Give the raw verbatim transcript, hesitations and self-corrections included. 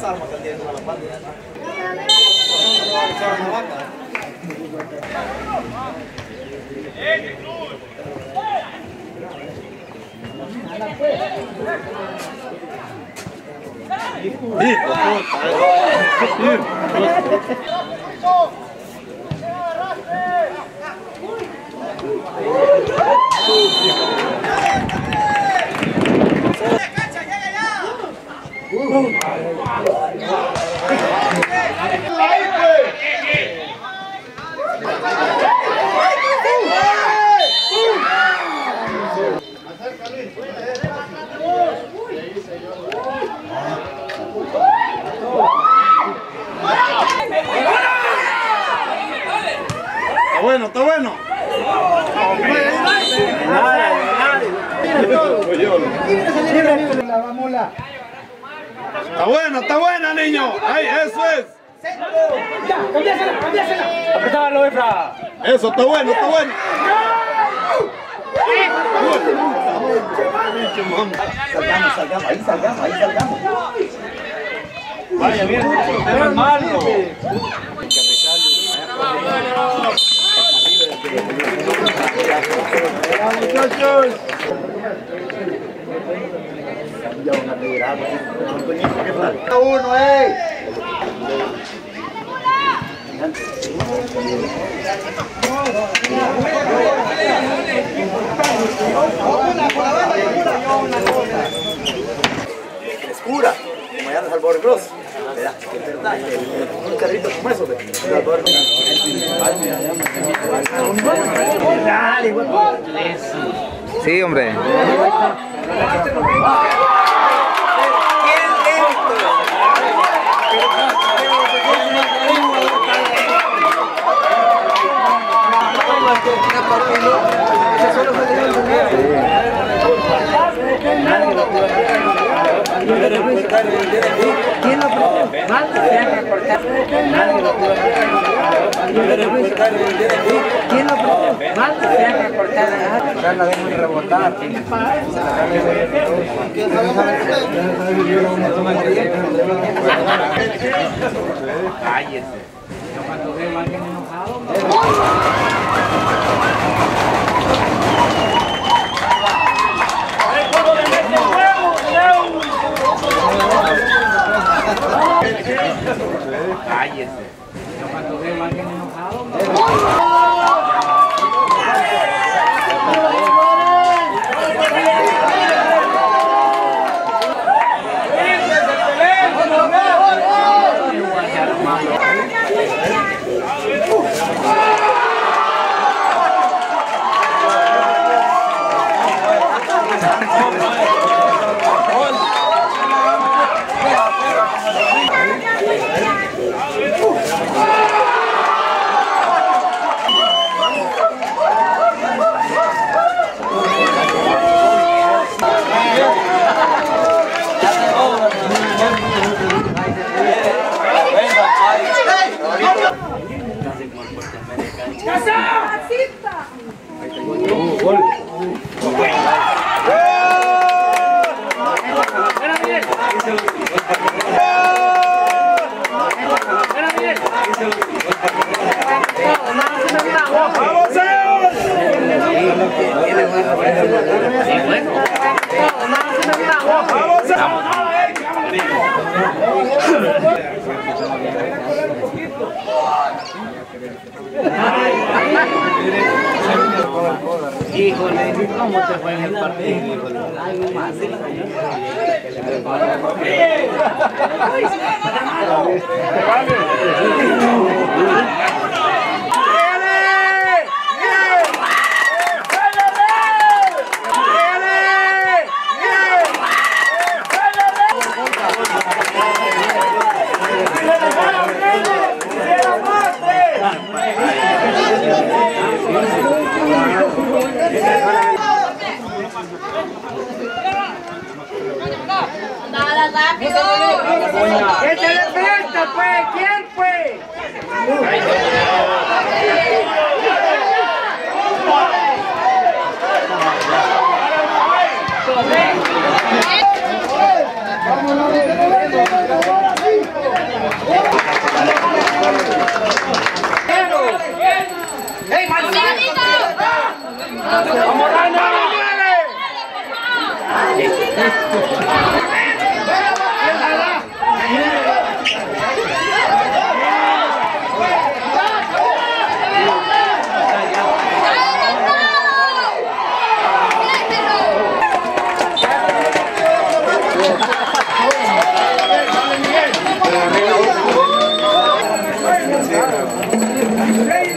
armas que él tiene con la parte. Está bueno, está bueno. Está buena, está buena, niño. Ahí, eso es. Ya, cambiásela, cambiásela. Apretalo, Efra. Eso, está bueno, está bueno. Salgamos, salgamos, ahí salgamos, ahí salgamos. Vaya bien, no es malo. Muchachos. Uno, eh. Frescura, como allá en Salvador Cross. ¿Verdad? Es verdad, un carrito como eso, Salvador Cross. Sí, hombre. ¿Quién lo puede? Más se ha reportado. Nadie lo puede. ¿Quién lo puede? Más se ha reportado. Ya la dejan rebotar. Cállese. Yo cuando veo a alguien enojado, cállese. Yo cuando veo a alguien enojado, híjole, ¿cómo te fue en el partido? ¡Dale rápido! ¿Qué te le falta, pues? ¿Quién fue? ¡Vámonos! Rey.